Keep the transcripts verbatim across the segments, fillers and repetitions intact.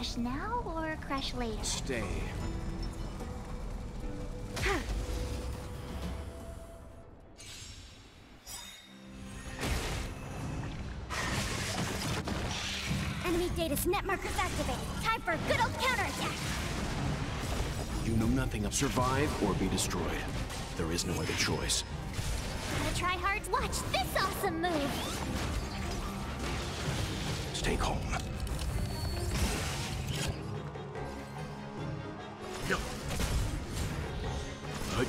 Crash now or crash later? Stay. Enemy data's net markers activated. Time for a good old counterattack. You know nothing of survive or be destroyed. There is no other choice. Gotta try hard to watch this awesome move. Stay calm. Yep. Hey.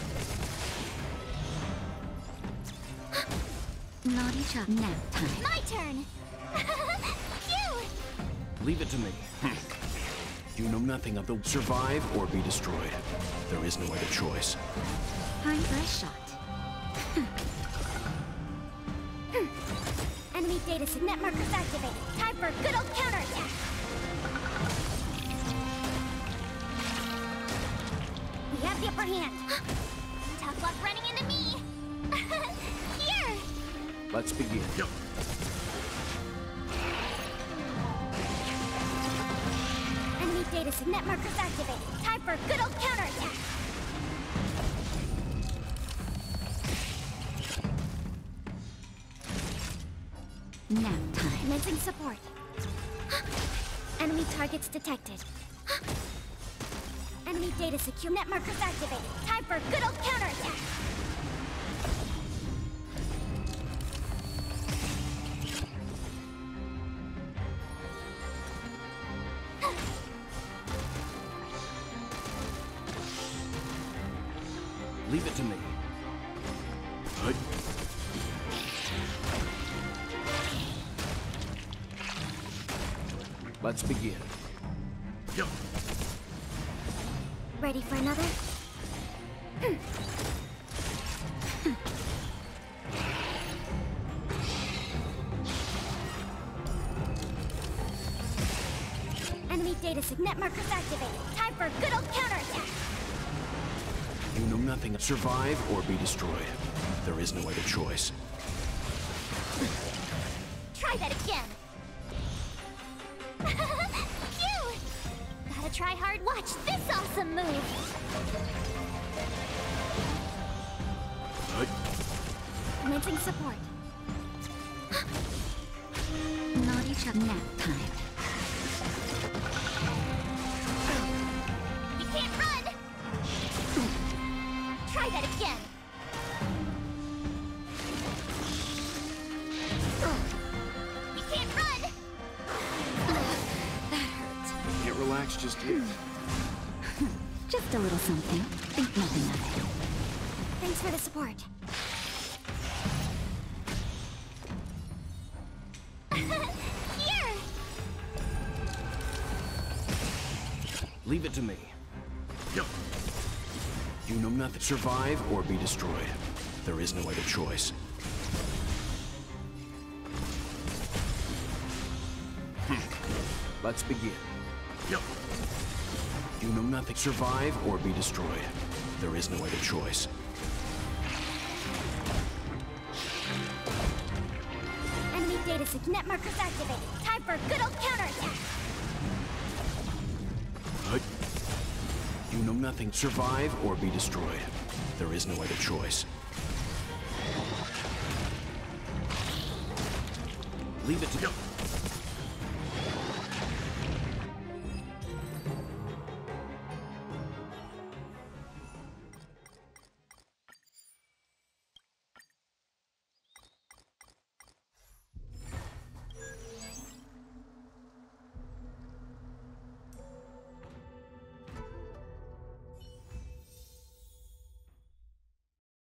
Naughty chop nap time. My turn. Phew! Leave it to me. You know nothing of the survive or be destroyed. There is no other choice. Time for a shot. Enemy data's net markers activated. Time for a good old counterattack. We have the upper hand. Tough luck running into me. Here! Let's begin. Yep. Enemy data's net markers activated. Time for a good old counterattack. Nap time. Commencing support. Enemy targets detected. Enemy data secure. Net markers activated. Time for a good old counterattack. Leave it to me. Hey. Let's begin. Yep. Ready for another? Enemy data net markers activated. Time for a good old counterattack. You know nothing of survive or be destroyed. There is no other choice. Try that again. Phew! Gotta try hard. Watch this awesome move. Hey. Commencing support. Naughty chop nap time. You can't run! Try that again. You can't run! That hurt. Can't relax just yet. Just a little something. Think nothing of it. Thanks for the support. Here! Leave it to me. Yep. You know nothing. Survive or be destroyed. There is no other choice. Let's begin. Yep. You know nothing. Survive or be destroyed. There is no other choice. Enemy data net markers activated. Time for a good old counterattack. Hey. You know nothing. Survive or be destroyed. There is no other choice. Leave it to...